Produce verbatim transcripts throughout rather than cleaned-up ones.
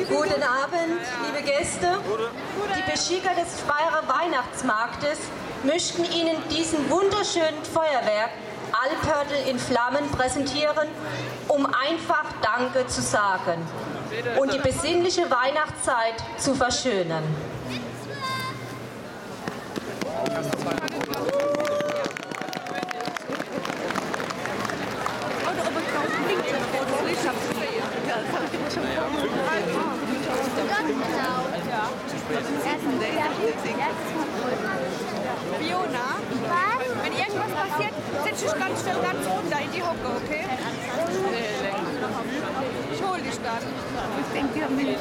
Guten Abend, liebe Gäste. Die Beschicker des Speyerer Weihnachtsmarktes möchten Ihnen diesen wunderschönen Feuerwerk Alphörtel in Flammen präsentieren, um einfach Danke zu sagen und die besinnliche Weihnachtszeit zu verschönern. Fiona, wenn irgendwas passiert, setz dich ganz schnell ganz runter in die Hocke, okay? Ich hol dich dann. Ich denke, wir haben nicht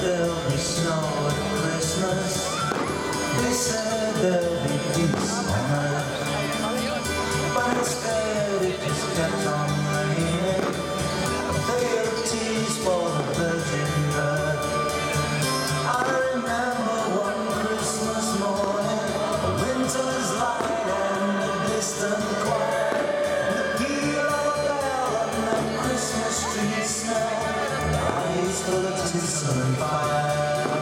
there'll be snow at Christmas. They said there'll be peace on earth. But instead it just kept on raining. They had tears for the virgin birth. I remember one Christmas morning, the winter's light and the distant choir, the peal of a bell and the Christmas tree smell, eyes full of tinsel and fire.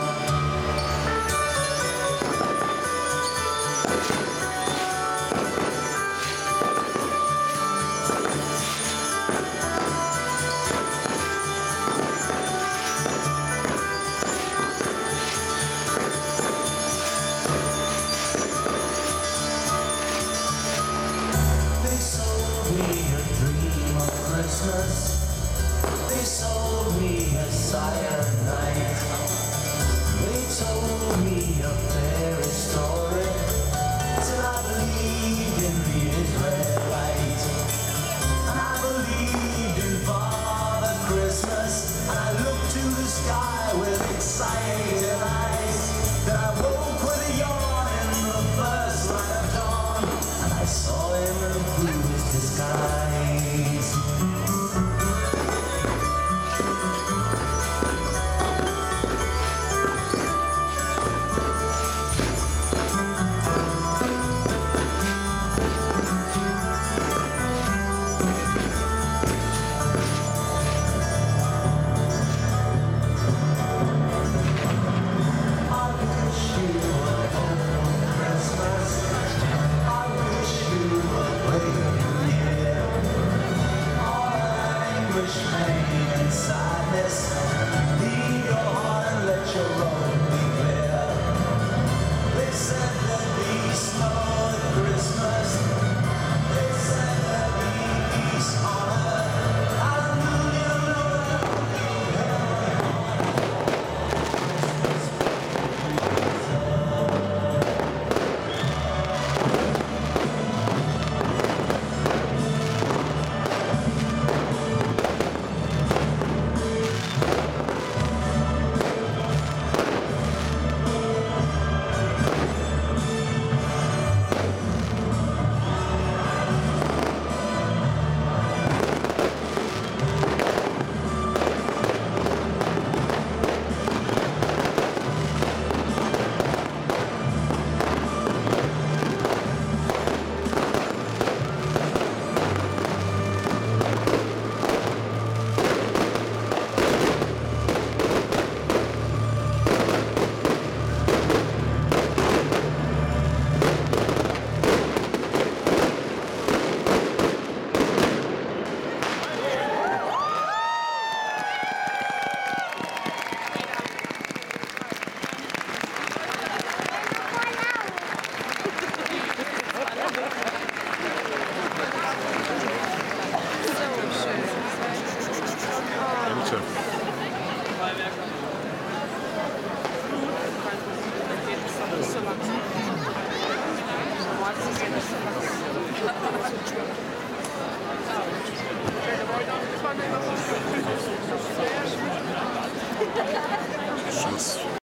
They sold me a cyanide. They told me a fairy story till I believed in the Israelite. And I believed in Father Christmas, and I looked to the sky with excited